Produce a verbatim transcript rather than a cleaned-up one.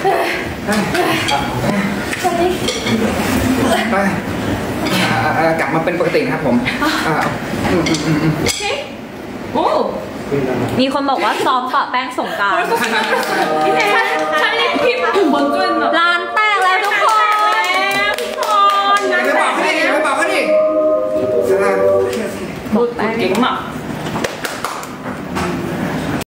กลับมาเป็นปกตินะครับผมโอ้มีคนบอกว่าซ้อมปะแป้งสงกรานต์ร้านแตกแล้วทุกคนทุกคนไม่บอกเขาดิไม่บอกเขาดิบอกแป้งเก่งมาก